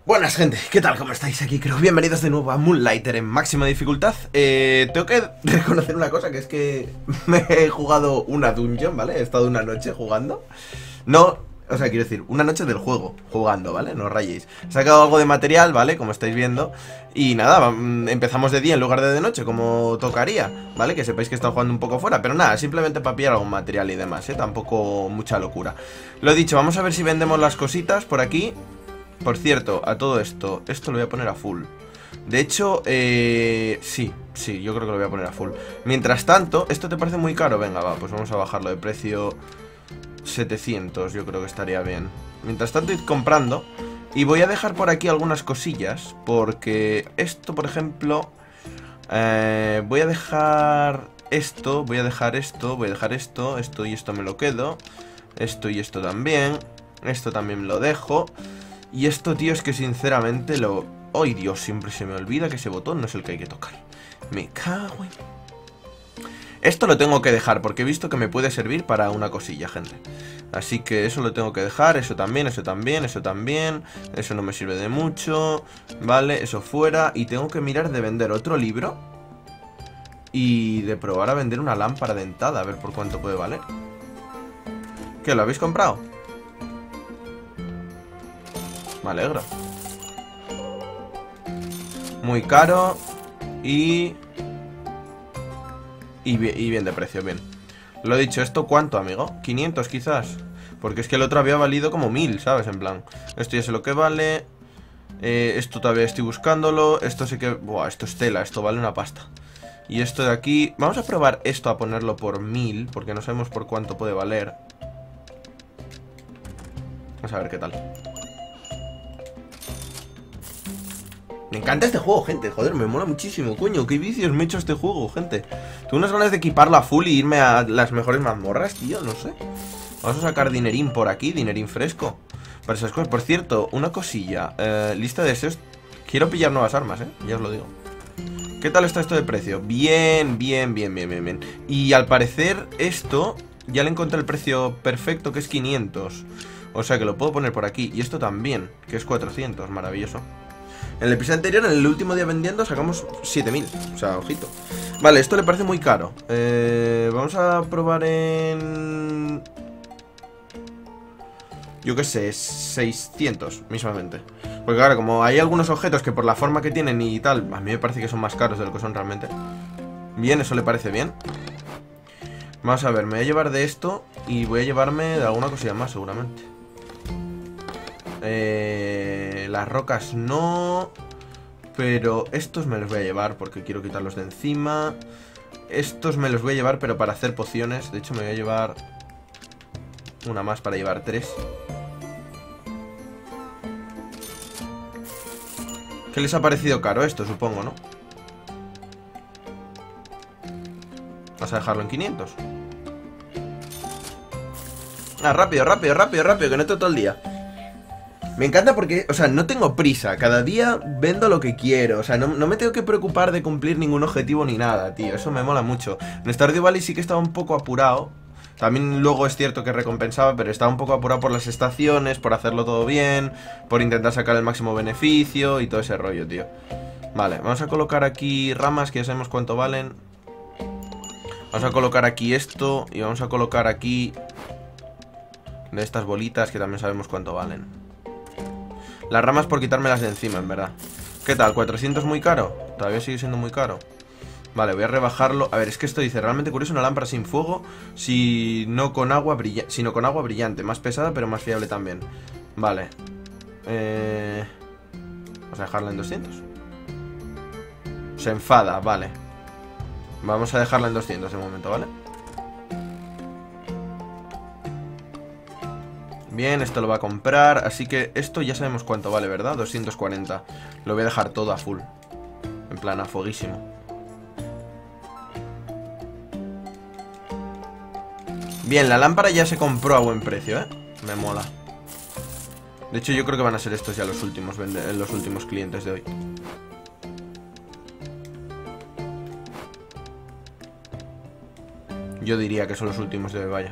Buenas gente, ¿qué tal? ¿Cómo estáis? Aquí creo, bienvenidos de nuevo a Moonlighter en máxima dificultad. Tengo que reconocer una cosa, que es que me he jugado una dungeon, ¿vale? He estado una noche jugando. No, o sea, quiero decir, una noche del juego, jugando, ¿vale? No os rayéis. He sacado algo de material, ¿vale? Como estáis viendo. Y nada, empezamos de día en lugar de noche, como tocaría, ¿vale? Que sepáis que he estado jugando un poco fuera. Pero nada, simplemente para pillar algún material y demás, ¿eh? Tampoco mucha locura. Lo dicho, vamos a ver si vendemos las cositas por aquí. Por cierto, a todo esto lo voy a poner a full. De hecho, sí, yo creo que lo voy a poner a full. Mientras tanto, ¿esto te parece muy caro? Venga, va, pues vamos a bajarlo de precio. 700, yo creo que estaría bien. Mientras tanto, id comprando. Y voy a dejar por aquí algunas cosillas, porque esto, por ejemplo, voy a dejar esto, voy a dejar esto, voy a dejar esto, esto y esto me lo quedo. Esto y esto también. Esto también me lo dejo. Y esto, tío, es que sinceramente lo... ¡Ay, Dios! Siempre se me olvida que ese botón no es el que hay que tocar. Me cago en... Esto lo tengo que dejar porque he visto que me puede servir para una cosilla, gente. Así que eso lo tengo que dejar. Eso también, eso también, eso también. Eso no me sirve de mucho. Vale, eso fuera. Y tengo que mirar de vender otro libro. Y de probar a vender una lámpara dentada. A ver por cuánto puede valer. ¿Qué? ¿Lo habéis comprado? Me alegro. Muy caro. Y bien de precio, bien. Lo he dicho, ¿esto cuánto, amigo? 500 quizás. Porque es que el otro había valido como 1000, ¿sabes? En plan, esto ya sé lo que vale. Esto todavía estoy buscándolo. Esto sí que... Buah, esto es tela, esto vale una pasta. Y esto de aquí... Vamos a probar esto a ponerlo por 1000, porque no sabemos por cuánto puede valer. Vamos a ver qué tal. Me encanta este juego, gente, joder, me mola muchísimo, coño, qué vicios me he hecho este juego, gente. Tengo unas ganas de equiparlo a full y irme a las mejores mazmorras, tío, no sé. Vamos a sacar dinerín por aquí, dinerín fresco para esas cosas. Por cierto, una cosilla, lista de deseos. Quiero pillar nuevas armas, ya os lo digo. ¿Qué tal está esto de precio? Bien, bien, bien, bien, bien, bien. Y al parecer esto, ya le encontré el precio perfecto, que es 500. O sea que lo puedo poner por aquí. Y esto también, que es 400, maravilloso. En el episodio anterior, en el último día vendiendo, sacamos 7000. O sea, ojito. Vale, esto le parece muy caro. Vamos a probar en... Yo qué sé, 600 mismamente. Porque claro, como hay algunos objetos que por la forma que tienen y tal, a mí me parece que son más caros de lo que son realmente. Bien, eso le parece bien. Vamos a ver, me voy a llevar de esto y voy a llevarme de alguna cosilla más seguramente. Las rocas no. Pero estos me los voy a llevar porque quiero quitarlos de encima. Estos me los voy a llevar pero para hacer pociones. De hecho me voy a llevar una más para llevar 3. ¿Qué les ha parecido caro esto? Supongo, ¿no? Vas a dejarlo en 500. Ah, rápido, rápido, rápido, rápido, que no estoy todo el día. Me encanta porque, o sea, no tengo prisa. Cada día vendo lo que quiero. O sea, no me tengo que preocupar de cumplir ningún objetivo ni nada, tío. Eso me mola mucho. En Stardew Valley sí que estaba un poco apurado. También luego es cierto que recompensaba, pero estaba un poco apurado por las estaciones, por hacerlo todo bien, por intentar sacar el máximo beneficio y todo ese rollo, tío. Vale, vamos a colocar aquí ramas, que ya sabemos cuánto valen. Vamos a colocar aquí esto y vamos a colocar aquí de estas bolitas, que también sabemos cuánto valen. Las ramas por quitármelas de encima, en verdad. ¿Qué tal? ¿400 muy caro? Todavía sigue siendo muy caro. Vale, voy a rebajarlo. A ver, es que esto dice, realmente curioso, una lámpara sin fuego, sino con agua brillante. Más pesada, pero más fiable también. Vale. Vamos a dejarla en 200. Se enfada, vale. Vamos a dejarla en 200 de momento, ¿vale? Bien, esto lo va a comprar. Así que esto ya sabemos cuánto vale, ¿verdad? 240. Lo voy a dejar todo a full. En plan, a fueguísimo. Bien, la lámpara ya se compró a buen precio, ¿eh? Me mola. De hecho, yo creo que van a ser estos ya los últimos clientes de hoy. Yo diría que son los últimos de hoy, vaya.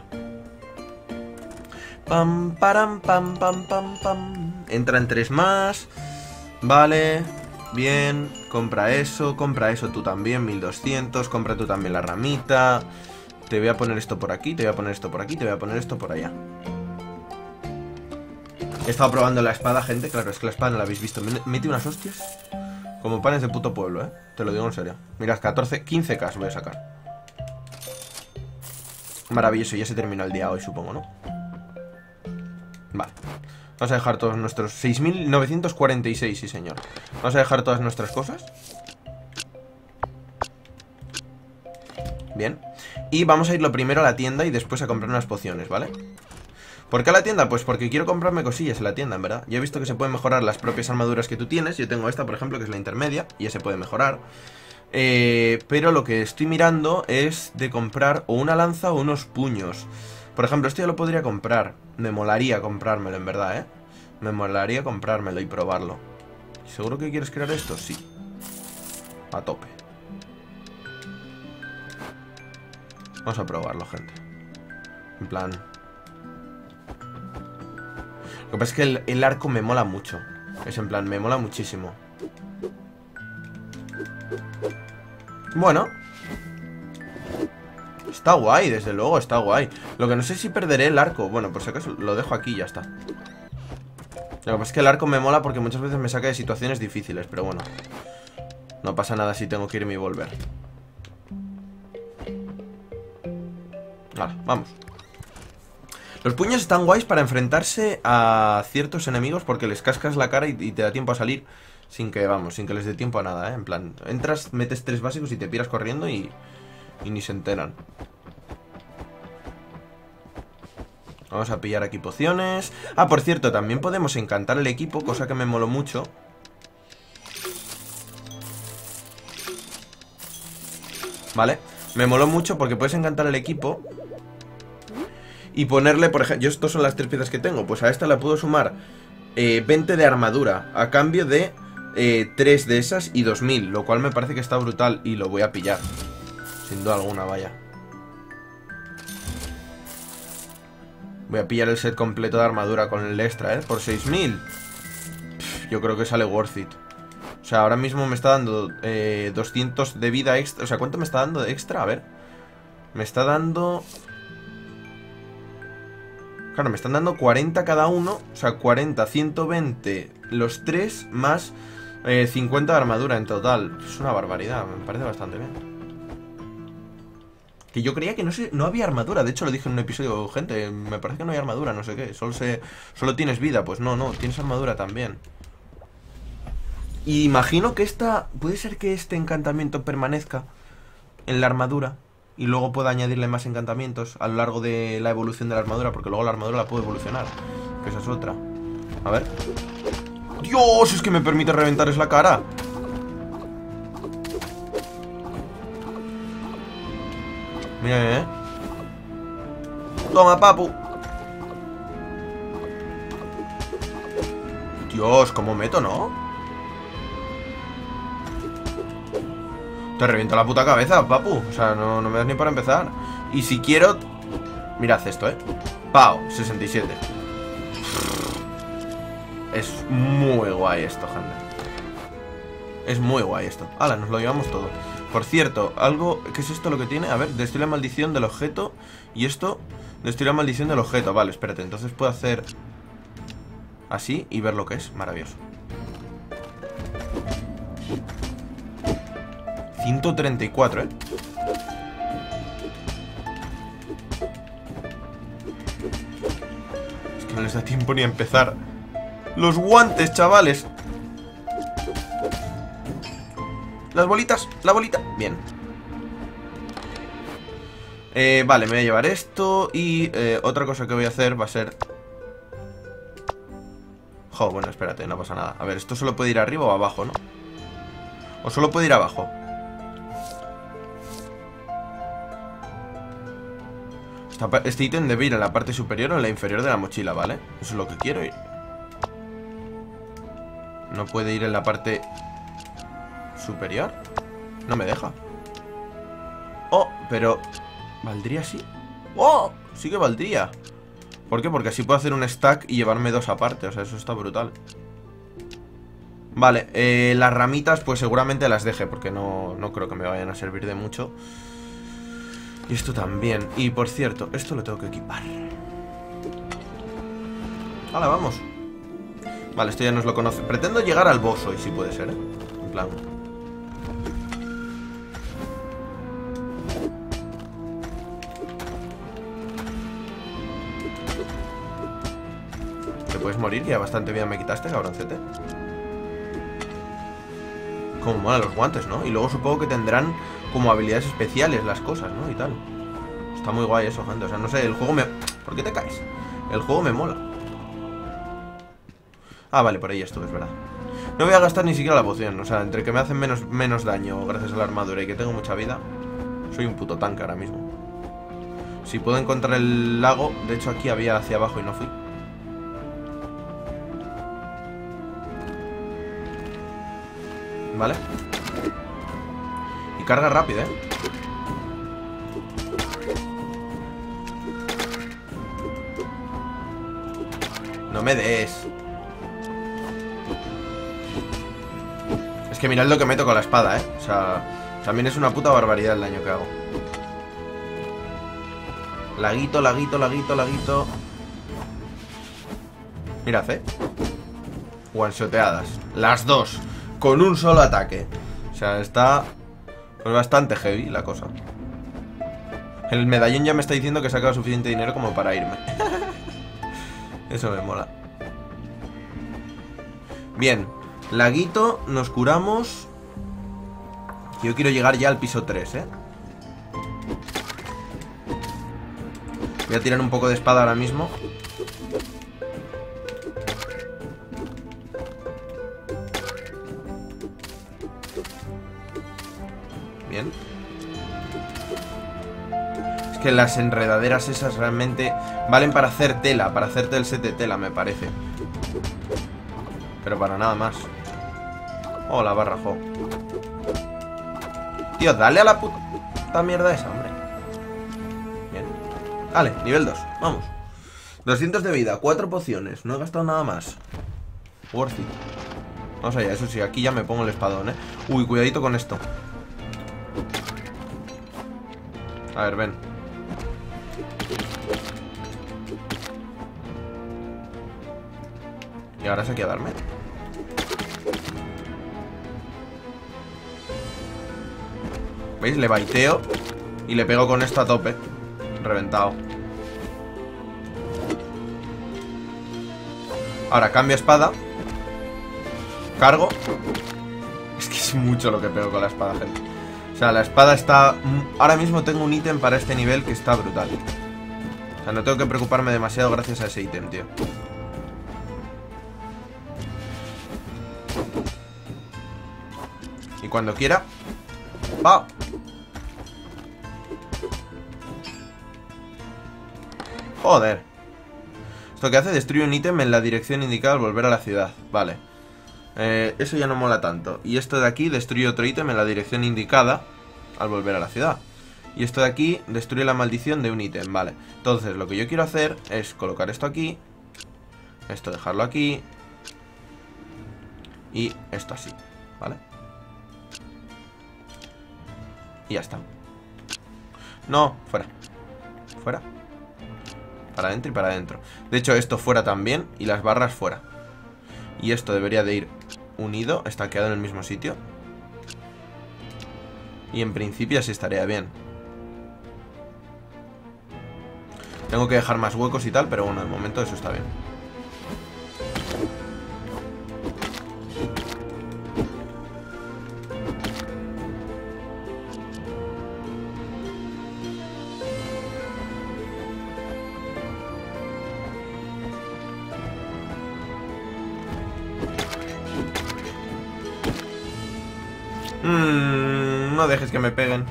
Pam, param, pam, pam, pam, pam. Entran 3 más. Vale, bien. Compra eso tú también, 1200. Compra tú también la ramita. Te voy a poner esto por aquí, te voy a poner esto por aquí, te voy a poner esto por allá. He estado probando la espada, gente. Claro, es que la espada no la habéis visto. Mete unas hostias como panes de puto pueblo, ¿eh? Te lo digo en serio. Mirad, 15k voy a sacar. Maravilloso, ya se terminó el día hoy, supongo, ¿no? Vale. Vamos a dejar todos nuestros... 6.946, sí señor. Vamos a dejar todas nuestras cosas. Bien. Y vamos a ir lo primero a la tienda y después a comprar unas pociones, ¿vale? ¿Por qué a la tienda? Pues porque quiero comprarme cosillas en la tienda, en verdad. Ya he visto que se pueden mejorar las propias armaduras que tú tienes. Yo tengo esta, por ejemplo, que es la intermedia, y ya se puede mejorar. Pero lo que estoy mirando es de comprar o una lanza o unos puños. Por ejemplo, esto ya lo podría comprar. Me molaría comprármelo, en verdad, ¿eh? Me molaría comprármelo y probarlo. ¿Seguro que quieres crear esto? Sí. A tope. Vamos a probarlo, gente. En plan... Lo que pasa es que el arco me mola mucho. Es en plan, me mola muchísimo. Bueno. Está guay, desde luego, está guay. Lo que no sé si perderé el arco. Bueno, por si acaso lo dejo aquí y ya está. Lo que pasa es que el arco me mola porque muchas veces me saca de situaciones difíciles. Pero bueno, no pasa nada si tengo que irme y volver. Vale, vamos. Los puños están guays para enfrentarse a ciertos enemigos porque les cascas la cara y te da tiempo a salir sin que, vamos, sin que les dé tiempo a nada, ¿eh? En plan, entras, metes 3 básicos y te piras corriendo y ni se enteran. Vamos a pillar aquí pociones. Ah, por cierto, también podemos encantar el equipo, cosa que me moló mucho. Vale, me moló mucho porque puedes encantar el equipo y ponerle, por ejemplo, yo estos son las 3 piezas que tengo. Pues a esta le puedo sumar 20 de armadura a cambio de 3 de esas y 2000, lo cual me parece que está brutal y lo voy a pillar. Sin duda alguna, vaya. Voy a pillar el set completo de armadura con el extra, ¿eh? Por 6000. Yo creo que sale worth it. O sea, ahora mismo me está dando 200 de vida extra. O sea, ¿cuánto me está dando de extra? A ver. Me está dando... Claro, me están dando 40 cada uno. O sea, 40, 120 los 3 más 50 de armadura en total. Es una barbaridad, me parece bastante bien. Que yo creía que no había armadura. De hecho lo dije en un episodio, gente, me parece que no hay armadura, no sé qué. Solo tienes vida, pues no, tienes armadura también. Y imagino que esta... Puede ser que este encantamiento permanezca en la armadura y luego pueda añadirle más encantamientos a lo largo de la evolución de la armadura, porque luego la armadura la puedo evolucionar, que esa es otra. A ver. ¡Dios! Es que me permite reventarles la cara. Mira, toma, papu. Dios, cómo meto, ¿no? Te reviento la puta cabeza, papu. O sea, no me das ni para empezar. Y si quiero... Mirad esto, Pau, 67. Es muy guay esto, gente. Es muy guay esto. Hala, nos lo llevamos todo. Por cierto, algo... ¿Qué es esto lo que tiene? A ver, destruye la maldición del objeto. Y esto, destruye la maldición del objeto. Vale, espérate, entonces puedo hacer así y ver lo que es. Maravilloso. 134, Es que no les da tiempo ni a empezar. ¡Los guantes, chavales! Las bolitas, la bolita. Bien. Vale, me voy a llevar esto. Y otra cosa que voy a hacer va a ser... Jo, bueno, espérate, no pasa nada. A ver, esto solo puede ir arriba o abajo, ¿no? O solo puede ir abajo. Este ítem debe ir en la parte superior o en la inferior de la mochila, ¿vale? Eso es lo que quiero ir. No puede ir en la parte superior. No me deja. Oh, pero... ¿Valdría así? ¡Oh! Sí que valdría. ¿Por qué? Porque así puedo hacer un stack y llevarme 2 aparte. O sea, eso está brutal. Vale, las ramitas pues seguramente las deje, porque no creo que me vayan a servir de mucho. Y esto también. Y por cierto, esto lo tengo que equipar. ¡Hala, vamos! Vale, esto ya nos lo conoce. Pretendo llegar al boss hoy, si puede ser, ¿eh? En plan... ¿Te puedes morir? Ya bastante vida me quitaste, cabroncete. Como mola los guantes, ¿no? Y luego supongo que tendrán como habilidades especiales las cosas, ¿no? Y tal. Está muy guay eso, gente. O sea, no sé, el juego me... ¿Por qué te caes? El juego me mola. Ah, vale, por ahí esto, es verdad. No voy a gastar ni siquiera la poción. O sea, entre que me hacen menos daño gracias a la armadura y que tengo mucha vida, soy un puto tanque ahora mismo. Si puedo encontrar el lago... De hecho, aquí había hacia abajo y no fui. Vale. Y carga rápida, ¿eh? No me des. Es que mirad lo que meto con la espada, ¿eh? O sea, también es una puta barbaridad el daño que hago. Laguito, laguito, laguito, laguito. Mirad, ¿eh? One-shoteadas. Las dos. Con un solo ataque. O sea, está pues bastante heavy la cosa. El medallón ya me está diciendo que he sacado suficiente dinero como para irme. Eso me mola. Bien. Laguito, nos curamos. Yo quiero llegar ya al piso 3, ¿eh? Voy a tirar un poco de espada ahora mismo. Bien. Es que las enredaderas esas realmente valen para hacer tela, para hacerte el set de tela, me parece. Pero para nada más. Oh, la barra, jo. Tío, dale a la puta mierda esa, hombre. Bien. Vale, nivel 2, vamos. 200 de vida, 4 pociones. No he gastado nada más. Worth it. Vamos allá, eso sí, aquí ya me pongo el espadón, ¿eh? Uy, cuidadito con esto. A ver, ven. Y ahora se aquí a darme. ¿Veis? Le baiteo y le pego con esto a tope. Reventado. Ahora cambio espada. Cargo. Es que es mucho lo que pego con la espada, gente. O sea, la espada está... Ahora mismo tengo un ítem para este nivel que está brutal. O sea, no tengo que preocuparme demasiado gracias a ese ítem, tío. Y cuando quiera... ¡pa! Joder. Esto que hace, destruye un ítem en la dirección indicada al volver a la ciudad. Vale. Eso ya no mola tanto. Y esto de aquí destruye otro ítem en la dirección indicada al volver a la ciudad. Y esto de aquí destruye la maldición de un ítem. Vale. Entonces lo que yo quiero hacer es colocar esto aquí. Esto dejarlo aquí. Y esto así. ¿Vale? Y ya está. No, fuera. Fuera. Para adentro y para adentro. De hecho esto fuera también. Y las barras fuera. Y esto debería de ir unido, estaqueado en el mismo sitio. Y en principio así estaría bien. Tengo que dejar más huecos y tal, pero bueno, de momento eso está bien. No dejes que me peguen.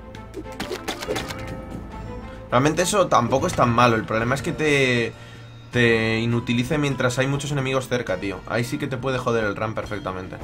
Realmente eso tampoco es tan malo. El problema es que te inutilice mientras hay muchos enemigos cerca, tío. Ahí sí que te puede joder el run perfectamente.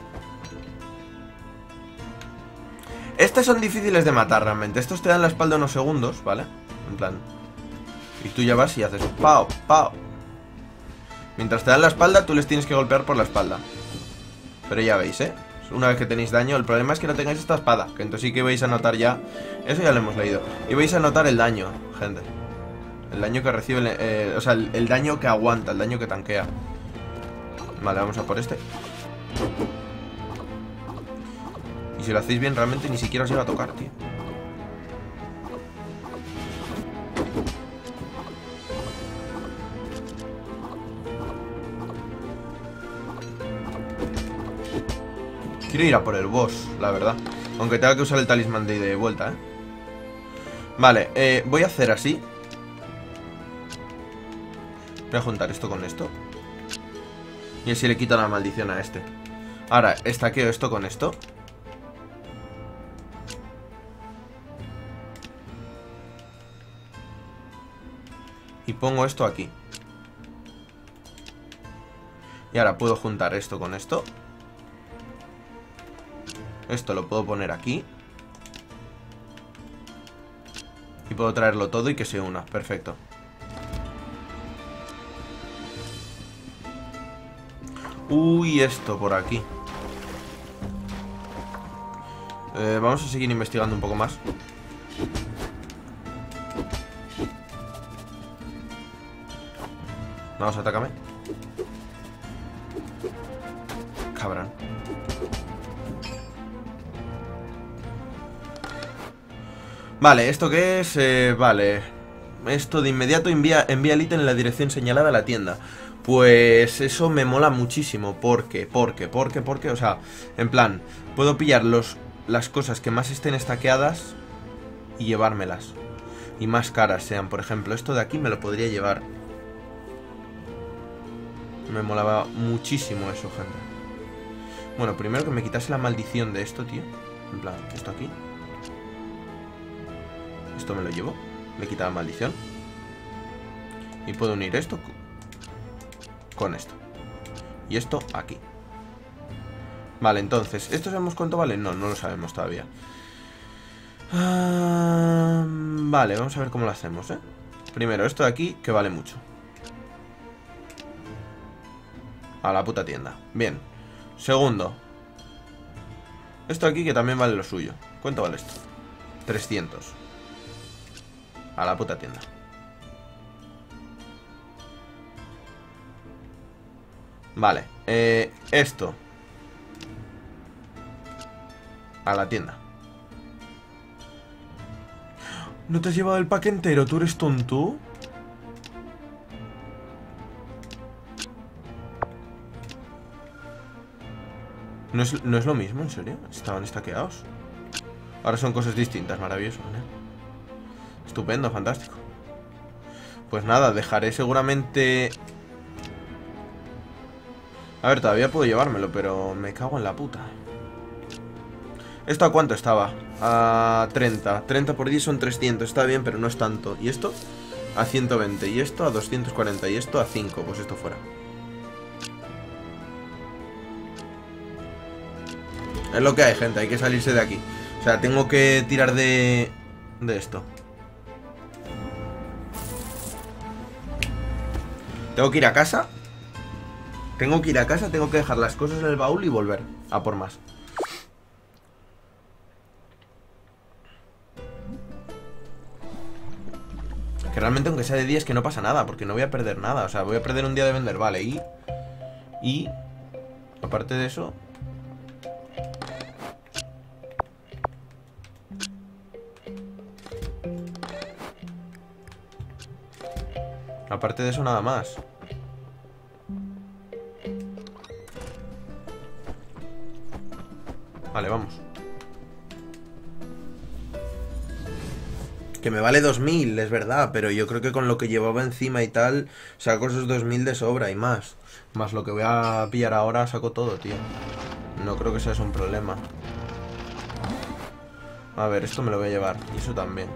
Estos son difíciles de matar realmente. Estos te dan la espalda unos segundos, ¿vale? En plan. Y tú ya vas y haces pao, pao. Mientras te dan la espalda, tú les tienes que golpear por la espalda. Pero ya veis, una vez que tenéis daño. El problema es que no tengáis esta espada, que entonces sí que vais a notar ya. Eso ya lo hemos leído. Y vais a notar el daño, gente. El daño que recibe, o sea, el daño que aguanta, el daño que tanquea. Vale, vamos a por este. Y si lo hacéis bien, realmente ni siquiera os llega a tocar, tío. Quiero ir a por el boss, la verdad. Aunque tenga que usar el talismán de ida y vuelta, Vale, voy a hacer así. Voy a juntar esto con esto. Y así le quito la maldición a este. Ahora, estaqueo esto con esto. Y pongo esto aquí. Y ahora puedo juntar esto con esto. Esto lo puedo poner aquí. Y puedo traerlo todo y que se una. Perfecto. Uy, esto por aquí. Vamos a seguir investigando un poco más. Vamos, atácame. Cabrón. Vale, ¿esto qué es? Vale. Esto de inmediato envía el ítem en la dirección señalada a la tienda. Pues eso me mola muchísimo. ¿Por qué? O sea, en plan, puedo pillar las cosas que más estén estaqueadas y llevármelas. Y más caras sean. Por ejemplo, esto de aquí me lo podría llevar. Me molaba muchísimo eso, gente. Bueno, primero que me quitase la maldición de esto, tío. En plan, esto aquí. Esto me lo llevo. Me quita la maldición. Y puedo unir esto con esto. Y esto aquí. Vale, entonces, ¿esto sabemos cuánto vale? No, no lo sabemos todavía. Vale, vamos a ver cómo lo hacemos, Primero, esto de aquí, que vale mucho. A la puta tienda. Bien. Segundo, esto de aquí, que también vale lo suyo. ¿Cuánto vale esto? 300. A la puta tienda. Vale, esto a la tienda. ¿No te has llevado el pack entero? ¿Tú eres tonto? ¿No es lo mismo, en serio? Estaban estaqueados. Ahora son cosas distintas, maravilloso, Estupendo, fantástico. Pues nada, dejaré seguramente... A ver, todavía puedo llevármelo, pero me cago en la puta. ¿Esto a cuánto estaba? A 30. 30 por 10 son 300. Está bien, pero no es tanto. ¿Y esto? A 120. Y esto a 240. Y esto a 5. Pues esto fuera. Es lo que hay, gente. Hay que salirse de aquí. O sea, tengo que tirar de esto. Tengo que ir a casa. Tengo que dejar las cosas en el baúl y volver a por más. Que realmente aunque sea de día es que no pasa nada, porque no voy a perder nada. O sea, voy a perder un día de vender, vale. Y aparte de eso... Aparte de eso nada más. Vale, vamos. Que me vale 2000, es verdad, pero yo creo que con lo que llevaba encima y tal, saco esos 2000 de sobra y más. Más lo que voy a pillar ahora, saco todo, tío. No creo que sea eso un problema. A ver, esto me lo voy a llevar. Y eso también.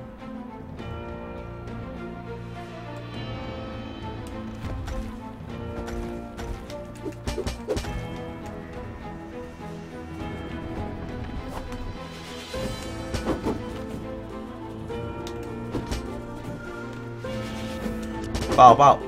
Pau, pau.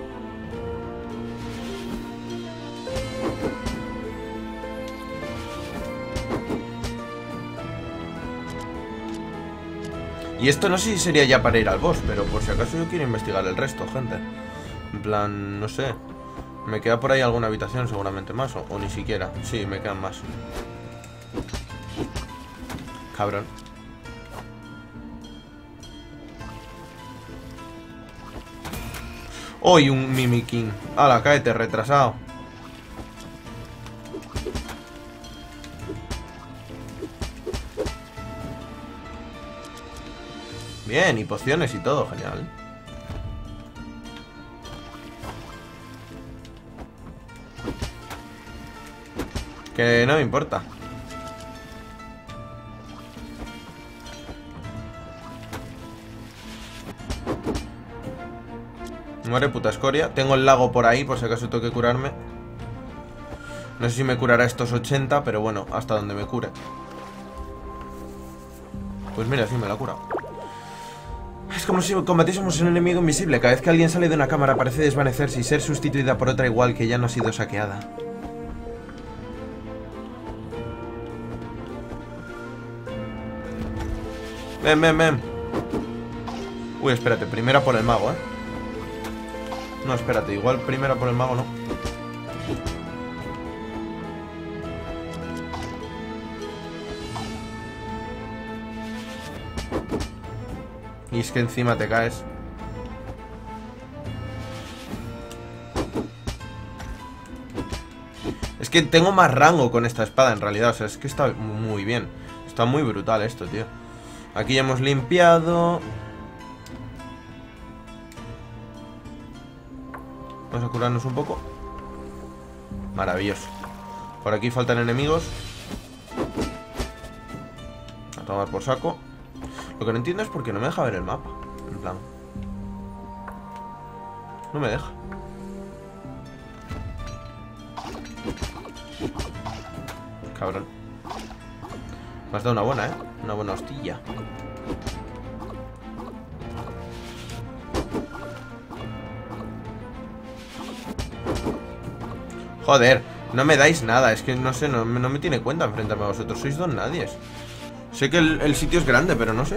Y esto no sé si sería ya para ir al boss, pero por si acaso yo quiero investigar el resto, gente. En plan, no sé. Me queda por ahí alguna habitación seguramente más, o ni siquiera. Sí, me quedan más. Cabrón. ¡Uy, un Mimiking! ¡Hala, cáete, retrasado! Bien, y pociones y todo, genial. Que no me importa. Muere puta escoria. Tengo el lago por ahí, por si acaso tengo que curarme. No sé si me curará estos 80, pero bueno, hasta donde me cure. Pues mira, sí me la cura. Es como si combatiésemos un enemigo invisible. Cada vez que alguien sale de una cámara parece desvanecerse y ser sustituida por otra igual que ya no ha sido saqueada. Ven, ven, ven. Uy, espérate, primera por el mago, No, espérate, igual primera por el mago no. Y es que encima te caes. Es que tengo más rango con esta espada en realidad. O sea, es que está muy bien. Está muy brutal esto, tío. Aquí ya hemos limpiado. Vamos a curarnos un poco. Maravilloso. Por aquí faltan enemigos. A tomar por saco. Lo que no entiendo es por qué no me deja ver el mapa. En plan, no me deja. Cabrón. Me has dado una buena, una buena hostilla. Joder, no me dais nada. Es que no sé, no me tiene cuenta enfrentarme a vosotros. Sois dos nadies. Sé que el sitio es grande, pero no sé.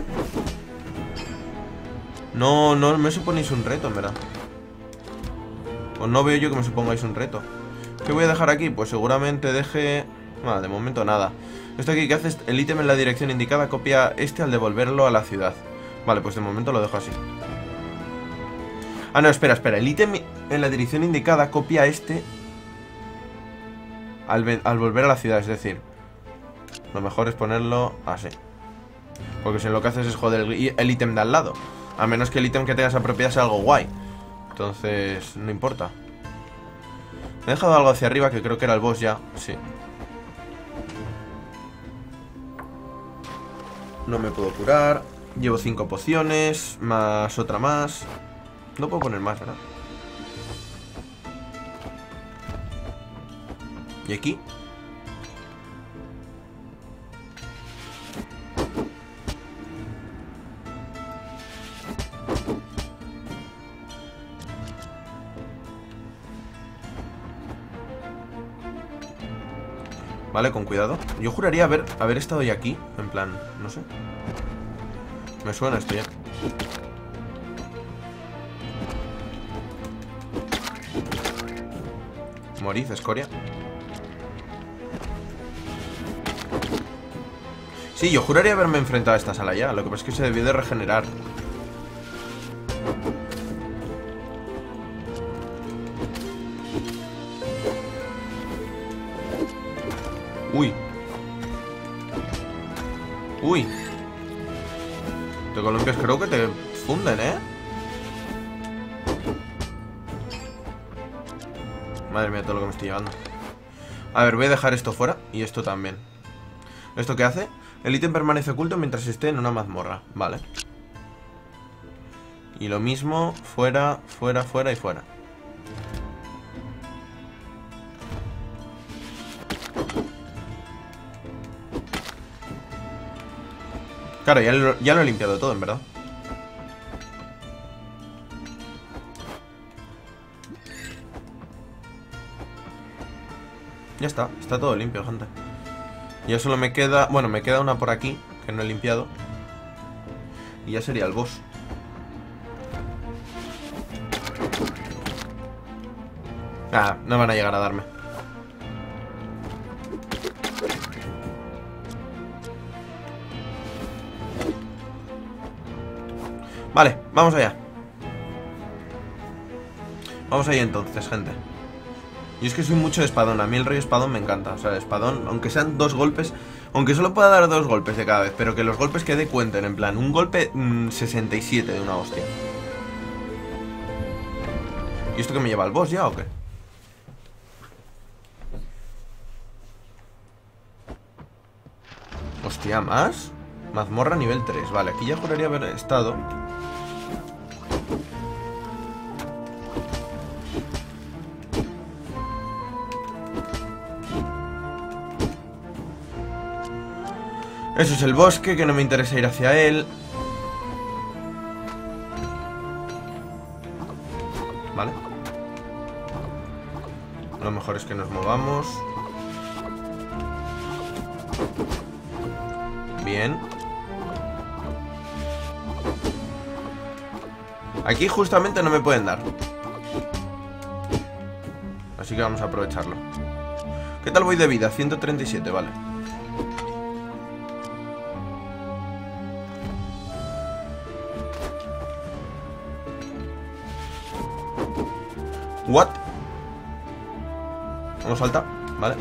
No me suponéis un reto, en verdad. O no veo yo que me supongáis un reto. ¿Qué voy a dejar aquí? Pues seguramente deje... Nada, de momento nada. Esto aquí que haces, el ítem en la dirección indicada, copia este al devolverlo a la ciudad. Vale, pues de momento lo dejo así. Ah, no, espera. El ítem en la dirección indicada copia este al volver a la ciudad, es decir, lo mejor es ponerlo así. Porque si lo que haces es joder el ítem de al lado. A menos que el ítem que tengas apropiado sea algo guay. Entonces, no importa. Me he dejado algo hacia arriba que creo que era el boss ya. Sí. No me puedo curar. Llevo 5 pociones. Más otra más. No puedo poner más, ¿verdad? ¿Y aquí? Vale, con cuidado. Yo juraría haber estado ya aquí. En plan, no sé. Me suena esto ya. Morid, escoria. Sí, yo juraría haberme enfrentado a esta sala ya. Lo que pasa es que se debió de regenerar. Uy. Uy. Te columpias, creo que te funden, Madre mía, todo lo que me estoy llevando. A ver, voy a dejar esto fuera. Y esto también. ¿Esto qué hace? El ítem permanece oculto mientras esté en una mazmorra. Vale. Y lo mismo, fuera, fuera, fuera y fuera. Claro, ya lo he limpiado todo, en verdad. Ya está todo limpio, gente. Ya solo me queda... Bueno, me queda una por aquí, que no he limpiado. Y ya sería el boss. Ah, no van a llegar a darme. Vale, vamos allá. Vamos allá entonces, gente. Yo es que soy mucho de espadón. A mí el rollo espadón me encanta. O sea, el espadón, aunque sean 2 golpes, aunque solo pueda dar 2 golpes de cada vez, pero que los golpes que dé cuenten. En plan, un golpe 67 de una hostia. ¿Y esto que me lleva al boss ya o qué? Hostia, ¿más? Mazmorra nivel 3. Vale, aquí ya juraría haber estado. Eso es el bosque, que no me interesa ir hacia él. Vale. Lo mejor es que nos movamos. Bien. Aquí justamente no me pueden dar. Así que vamos a aprovecharlo. ¿Qué tal voy de vida? 137, vale. What? Vamos, salta, vale.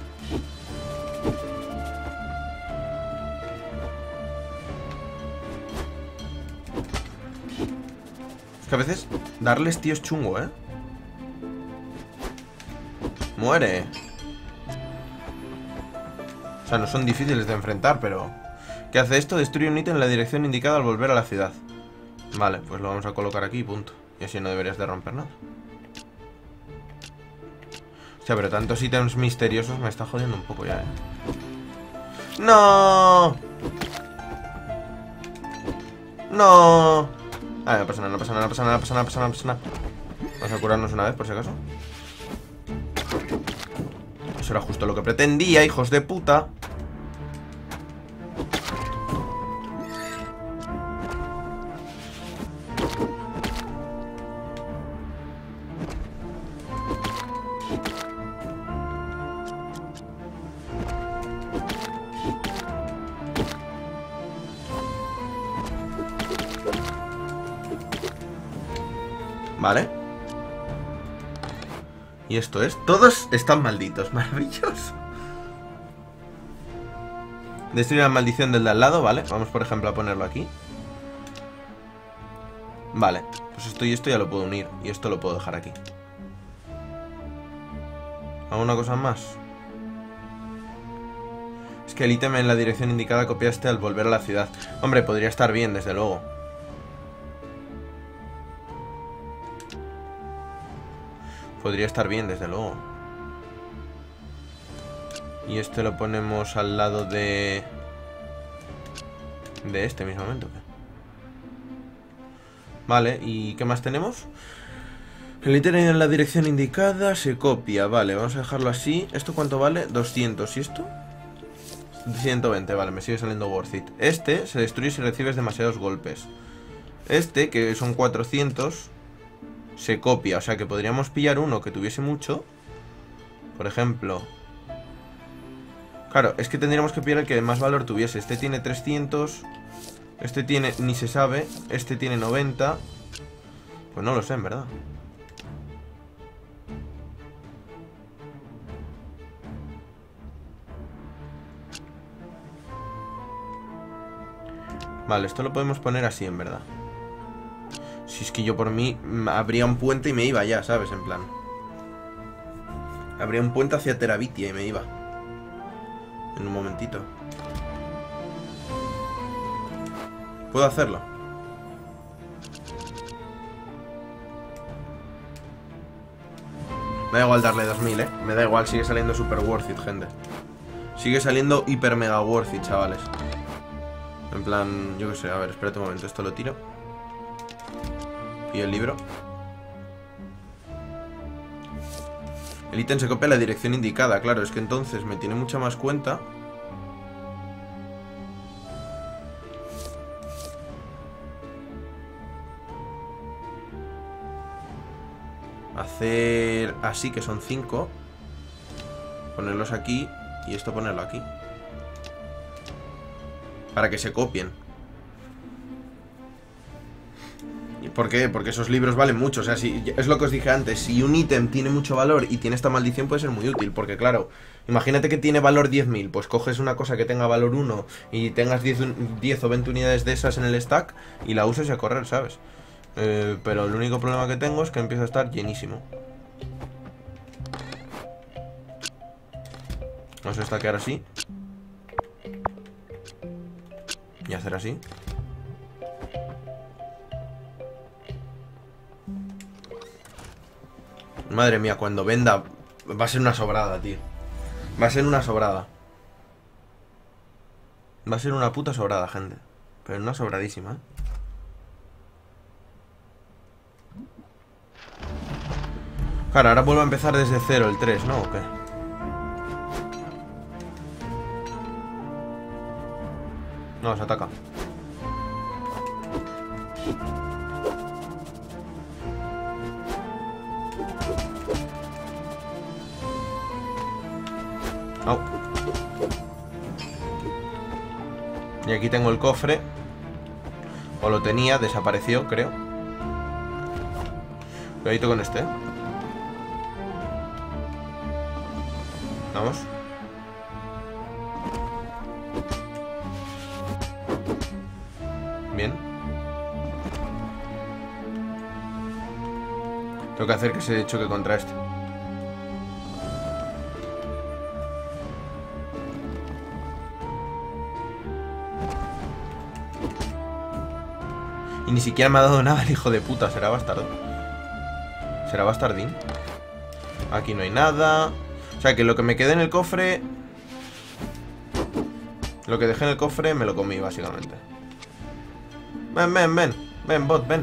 Es que a veces darles, tío, es chungo, ¿eh? Muere. O sea, no son difíciles de enfrentar, pero... ¿Qué hace esto? Destruye un ítem en la dirección indicada al volver a la ciudad. Vale, pues lo vamos a colocar aquí, punto. Y así no deberías de romper nada. Hostia, pero tantos ítems misteriosos me está jodiendo un poco ya, ¿eh? ¡No! ¡No! Ah, no pasa nada, no pasa nada, no pasa nada, no pasa nada, no pasa nada, no pasa nada. Vamos a curarnos una vez, por si acaso. Eso era justo lo que pretendía, hijos de puta. Vale. Y esto es... Todos están malditos, maravilloso. Destruir la maldición del de al lado, vale. Vamos, por ejemplo, a ponerlo aquí. Vale, pues esto y esto ya lo puedo unir. Y esto lo puedo dejar aquí. ¿Alguna cosa más? Es que el ítem en la dirección indicada copiaste al volver a la ciudad. Hombre, podría estar bien, desde luego. Podría estar bien, desde luego. Y este lo ponemos al lado de este mismamente, ¿o qué? Vale, ¿y qué más tenemos? El ítem en la dirección indicada se copia. Vale, vamos a dejarlo así. ¿Esto cuánto vale? 200. ¿Y esto? 120, vale, me sigue saliendo worth it. Este se destruye si recibes demasiados golpes. Este, que son 400... se copia, o sea que podríamos pillar uno que tuviese mucho. Por ejemplo. Claro, es que tendríamos que pillar el que más valor tuviese. Este tiene 300. Este tiene, ni se sabe. Este tiene 90. Pues no lo sé, en verdad. Vale, esto lo podemos poner así, en verdad. Si es que yo por mí abría un puente y me iba ya, ¿sabes? En plan. Abría un puente hacia Terabitia y me iba. En un momentito. ¿Puedo hacerlo? Me da igual darle 2000, ¿eh? Me da igual, sigue saliendo super worth it, gente. Sigue saliendo hiper mega worth it, chavales. En plan, yo qué sé, a ver, espérate un momento, esto lo tiro. Y el libro. El ítem se copia a la dirección indicada. Claro, es que entonces me tiene mucha más cuenta. hacer así, que son 5. Ponerlos aquí y esto ponerlo aquí. Para que se copien. ¿Y por qué? Porque esos libros valen mucho. O sea, si, es lo que os dije antes. Si un ítem tiene mucho valor y tiene esta maldición, puede ser muy útil. Porque claro, imagínate que tiene valor 10.000. Pues coges una cosa que tenga valor 1 y tengas 10 o 20 unidades de esas en el stack y la usas y a correr, ¿sabes? Pero el único problema que tengo es que empieza a estar llenísimo. Vamos a stackear así. Y hacer así. Madre mía, cuando venda va a ser una sobrada, tío. Va a ser una sobrada. Va a ser una puta sobrada, gente. Pero una sobradísima, ¿eh? Claro, ahora vuelvo a empezar desde cero el 3, ¿no? ¿O qué? No, se ataca. Oh. Y aquí tengo el cofre. O lo tenía, desapareció, creo. Cuidadito con este. Vamos. Bien. Tengo que hacer que se choque contra este. Y ni siquiera me ha dado nada el hijo de puta. Será bastardo. Será bastardín. Aquí no hay nada. O sea que lo que me quedé en el cofre, lo que dejé en el cofre me lo comí básicamente. Ven, ven, ven. Ven, bot, ven.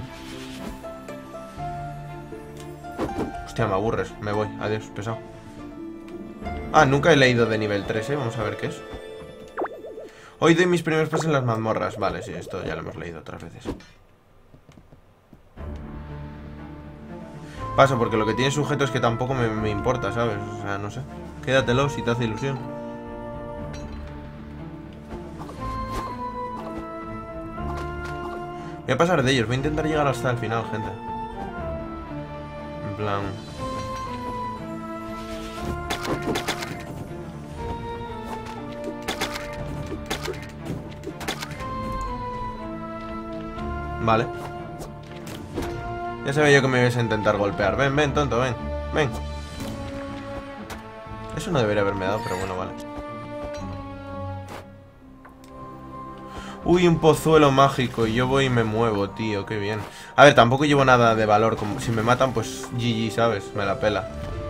Hostia, me aburres. Me voy. Adiós, pesado. Ah, nunca he leído de nivel 3, ¿eh? Vamos a ver qué es. Hoy doy mis primeros pasos en las mazmorras. Vale, sí, esto ya lo hemos leído otras veces. Paso, porque lo que tiene sujeto es que tampoco me importa, ¿sabes? O sea, no sé. Quédatelo si te hace ilusión. Voy a pasar de ellos. Voy a intentar llegar hasta el final, gente. En plan... Vale. Ya sabía yo que me ibas a intentar golpear. Ven, ven, tonto, ven. Ven. Eso no debería haberme dado, pero bueno, vale. Uy, un pozuelo mágico. Y yo voy y me muevo, tío. Qué bien. A ver, tampoco llevo nada de valor. Como si me matan, pues GG, ¿sabes? Me la pela.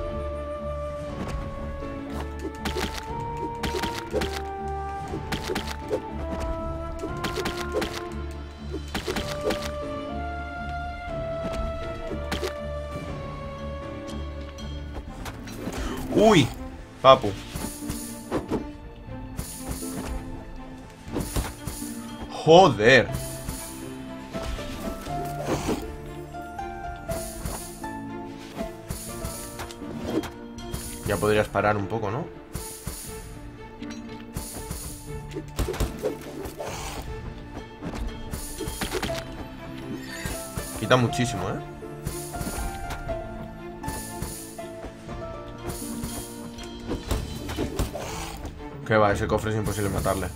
Uy, papu. Joder. Ya podrías parar un poco, ¿no? Quita muchísimo, ¿eh? Que va, ese cofre es imposible matarle.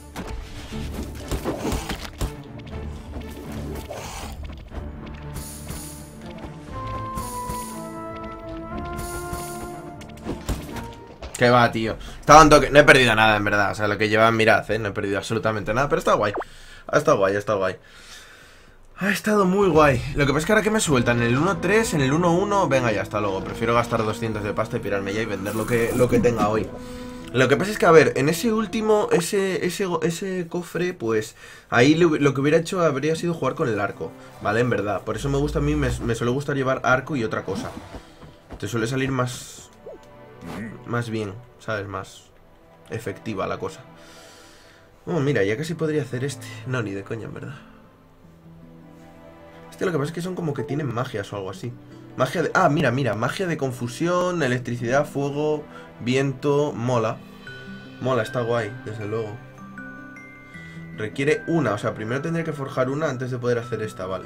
Que va, tío. Estaba un toque. No he perdido nada, en verdad. O sea, lo que llevan, mirad, no he perdido absolutamente nada. Pero está guay. Ha estado guay, ha estado guay. Ha estado muy guay. Lo que pasa es que ahora que me sueltan en el 1.3, en el 1.1, venga ya, hasta luego. Prefiero gastar 200 de pasta y pirarme ya y vender lo que tenga hoy. Lo que pasa es que, a ver, en ese último, ese cofre, pues ahí lo que hubiera hecho habría sido jugar con el arco, ¿vale? En verdad, por eso me gusta a mí, me suele gustar llevar arco y otra cosa. Te suele salir más bien, ¿sabes? Más efectiva la cosa. Oh, mira, ya casi podría hacer este. No, ni de coña, en verdad. Este lo que pasa es que son como que tienen magias o algo así. Magia de... Ah, mira, mira. Magia de confusión, electricidad, fuego, viento. Mola. Mola, está guay, desde luego. Requiere una. O sea, primero tendré que forjar una antes de poder hacer esta, vale.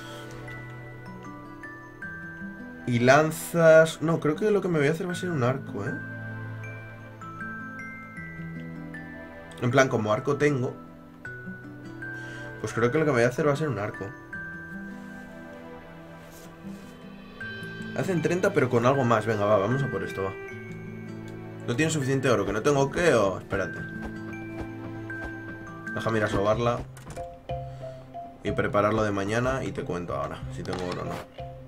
Y lanzas... No, creo que lo que me voy a hacer va a ser un arco, ¿eh? En plan, como arco tengo, pues creo que lo que me voy a hacer va a ser un arco. Hacen 30 pero con algo más. Venga, va, vamos a por esto, va. No tiene suficiente oro, que no tengo que... Oh, espérate. Déjame ir a sobarla y prepararlo de mañana y te cuento ahora si tengo oro o no.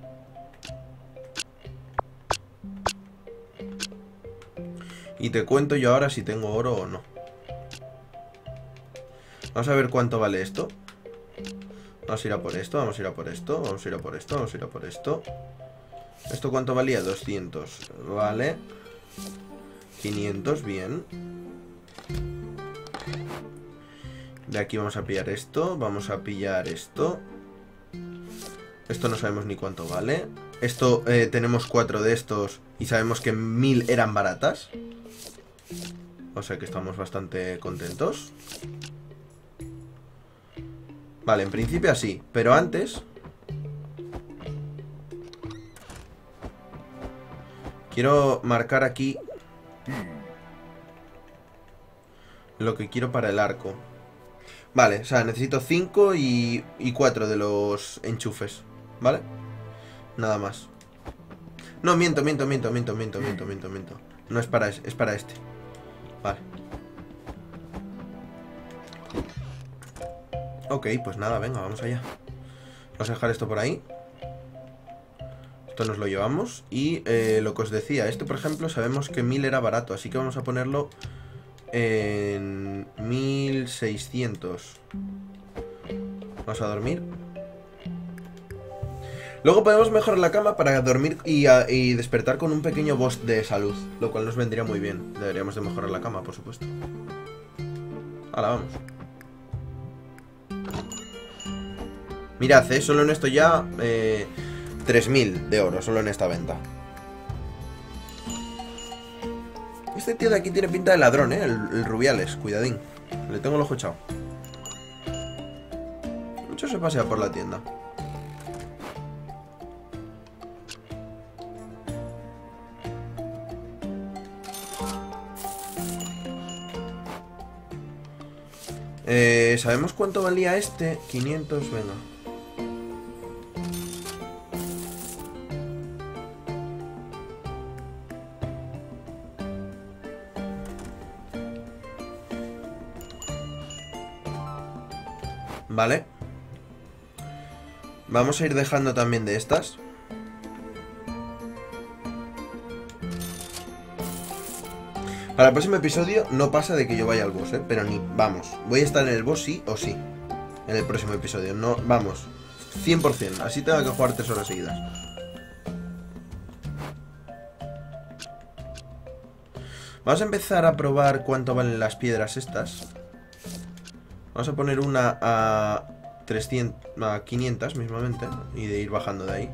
Y te cuento yo ahora si tengo oro o no. Vamos a ver cuánto vale esto. Vamos a ir a por esto, vamos a ir a por esto, vamos a ir a por esto, vamos a ir a por esto. ¿Esto cuánto valía? 200. Vale. 500, bien. De aquí vamos a pillar esto. Vamos a pillar esto. Esto no sabemos ni cuánto vale. Esto, tenemos 4 de estos y sabemos que 1000 eran baratas. O sea que estamos bastante contentos. Vale, en principio así. Pero antes... quiero marcar aquí lo que quiero para el arco. Vale, o sea, necesito 5 y 4 de los enchufes, ¿vale? Nada más. No, miento. No es para es para este. Vale. Ok, pues nada, venga, vamos allá. Vamos a dejar esto por ahí. Esto nos lo llevamos. Y lo que os decía, esto por ejemplo sabemos que 1000 era barato, así que vamos a ponerlo en 1600. Vamos a dormir. Luego podemos mejorar la cama para dormir y despertar con un pequeño boost de salud, lo cual nos vendría muy bien. Deberíamos de mejorar la cama, por supuesto. Hala, vamos. Mirad, solo en esto ya 3000 de oro, solo en esta venta. Este tío de aquí tiene pinta de ladrón, el Rubiales, cuidadín. Le tengo el ojo echado. Mucho se pasea por la tienda. ¿Sabemos cuánto valía este? 500, venga. Vale. Vamos a ir dejando también de estas. Para el próximo episodio no pasa de que yo vaya al boss, pero ni, vamos. Voy a estar en el boss sí o sí. En el próximo episodio, no, vamos. 100%, así tengo que jugar 3 horas seguidas. Vamos a empezar a probar cuánto valen las piedras estas. Vamos a poner una a 300, a 500 mismamente. Y de ir bajando de ahí.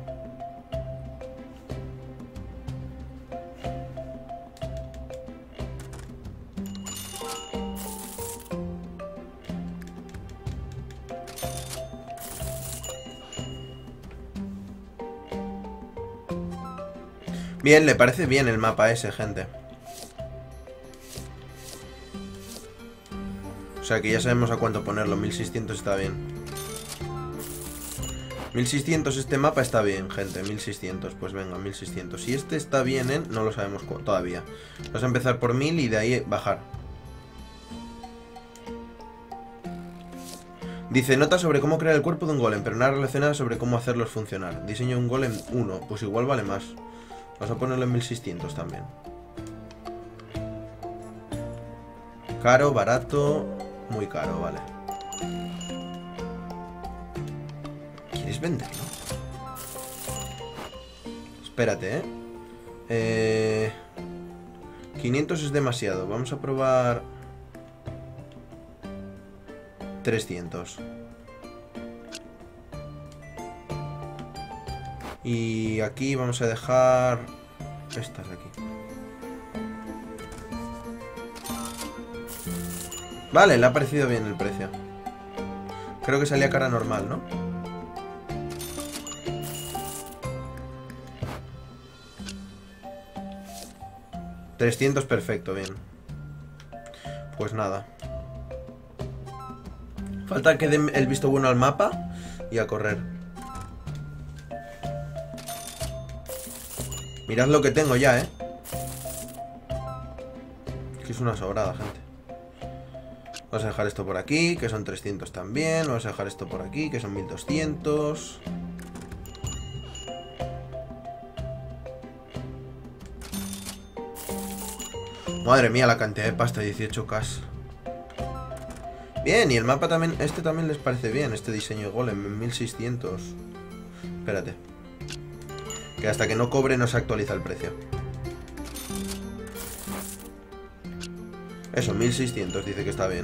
Bien, le parece bien el mapa ese, gente. O sea que ya sabemos a cuánto ponerlo. 1600 está bien. 1600 este mapa está bien, gente. 1600, pues venga, 1600. Si este está bien, no lo sabemos todavía. Vamos a empezar por 1000 y de ahí bajar. Dice, nota sobre cómo crear el cuerpo de un golem, pero nada relacionada sobre cómo hacerlos funcionar. Diseño un golem 1, pues igual vale más. Vamos a ponerlo en 1600 también. Caro, barato, muy caro, vale. ¿Quieres venderlo? Espérate, 500 es demasiado. Vamos a probar 300. Y aquí vamos a dejar estas de aquí. Vale, le ha parecido bien el precio. Creo que salía cara normal, ¿no? $300, perfecto, bien. Pues nada. Falta que den el visto bueno al mapa y a correr. Mirad lo que tengo ya, que es una sobrada, gente. Vamos a dejar esto por aquí, que son 300 también. Vamos a dejar esto por aquí, que son 1200. Madre mía, la cantidad de pasta, 18k. Bien, y el mapa también, este también les parece bien, este diseño de golem, en 1600. Espérate. Que hasta que no cobre no se actualiza el precio. Eso, 1600, dice que está bien.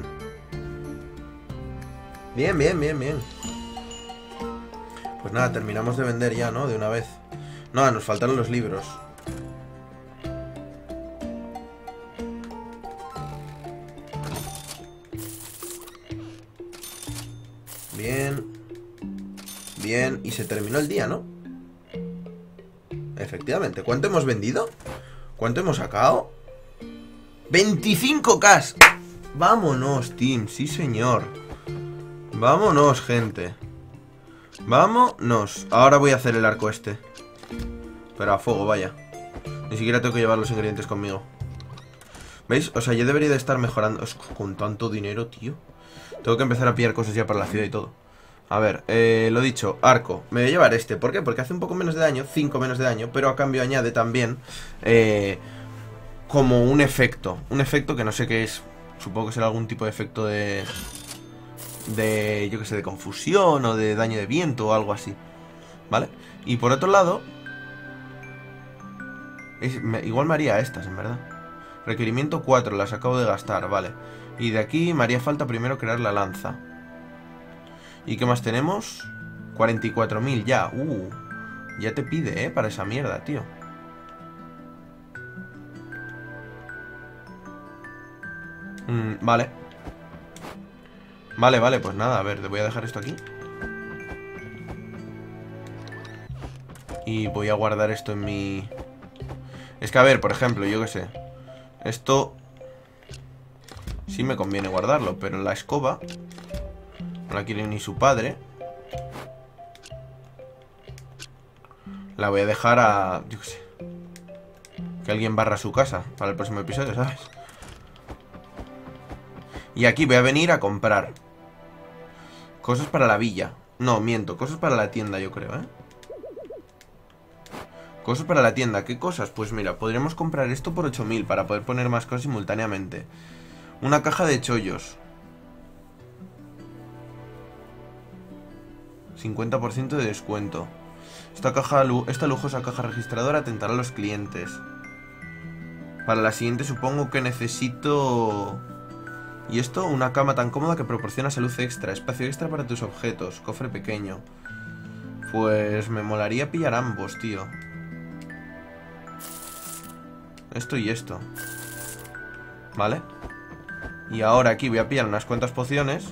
Bien, bien, bien, bien. Pues nada, terminamos de vender ya, ¿no? De una vez. No, nos faltan los libros. Bien. Bien, y se terminó el día, ¿no? Efectivamente. ¿Cuánto hemos vendido? ¿Cuánto hemos sacado? ¡25k! Vámonos, team, sí señor. Vámonos, gente. Vámonos. Ahora voy a hacer el arco este. Pero a fuego, vaya. Ni siquiera tengo que llevar los ingredientes conmigo. ¿Veis? O sea, yo debería de estar mejorando. Con tanto dinero, tío. Tengo que empezar a pillar cosas ya para la ciudad y todo. A ver, lo dicho, arco. Me voy a llevar este. ¿Por qué? Porque hace un poco menos de daño, 5 menos de daño. Pero a cambio añade también como un efecto. Un efecto que no sé qué es. Supongo que será algún tipo de efecto de yo que sé, de confusión o de daño de viento o algo así. ¿Vale? Y por otro lado igual me haría estas, en verdad. Requerimiento 4, las acabo de gastar, vale. Y de aquí me haría falta primero crear la lanza. ¿Y qué más tenemos? 44.000 ya. Ya te pide, para esa mierda, tío. Vale. Vale, pues nada, a ver, te voy a dejar esto aquí. Y voy a guardar esto en mi... Es que a ver, por ejemplo, yo qué sé. Esto sí me conviene guardarlo, pero la escoba no la quiere ni su padre. La voy a dejar a... yo qué sé. Que alguien barra su casa para el próximo episodio, ¿sabes? Y aquí voy a venir a comprar cosas para la villa. No, miento, cosas para la tienda, yo creo, Cosas para la tienda, ¿qué cosas? Pues mira, podríamos comprar esto por 8.000 para poder poner más cosas simultáneamente. Una caja de chollos, 50% de descuento. Esta lujosa caja registradora atentará a los clientes. Para la siguiente supongo que necesito... Y esto, una cama tan cómoda que proporciona salud extra, espacio extra para tus objetos, cofre pequeño. Pues me molaría pillar ambos, tío. Esto y esto. ¿Vale? Y ahora aquí voy a pillar unas cuantas pociones.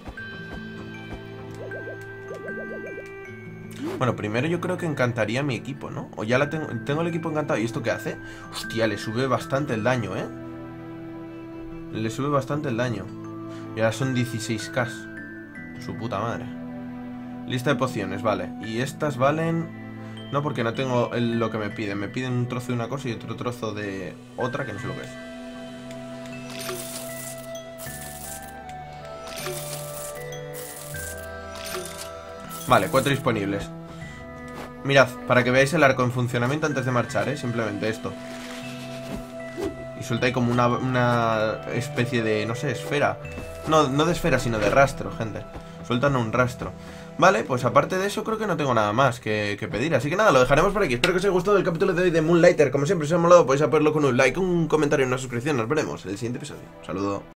Bueno, primero yo creo que encantaría mi equipo, ¿no? O ya la tengo el equipo encantado. ¿Y esto qué hace? Hostia, le sube bastante el daño, Le sube bastante el daño. Y ahora son 16k. Su puta madre. Lista de pociones, vale. Y estas valen... No, porque no tengo lo que me piden. Me piden un trozo de una cosa y otro trozo de otra que no sé lo que es. Vale, 4 disponibles. Mirad, para que veáis el arco en funcionamiento antes de marchar, simplemente esto. Y suelta ahí como una especie de, no sé, esfera. No de esfera, sino de rastro, gente. Sueltan un rastro. Vale, pues aparte de eso creo que no tengo nada más que pedir. Así que nada, lo dejaremos por aquí. Espero que os haya gustado el capítulo de hoy de Moonlighter. Como siempre, si os ha molado podéis apoyarlo con un like, un comentario y una suscripción. Nos veremos en el siguiente episodio. Un saludo.